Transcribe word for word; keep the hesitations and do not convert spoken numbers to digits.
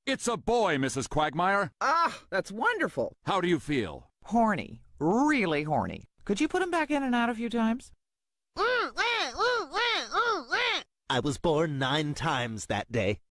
It's a boy, Missus Quagmire. Ah, that's wonderful. How do you feel? Horny. Really horny. Could you put him back in and out a few times? I was born nine times that day.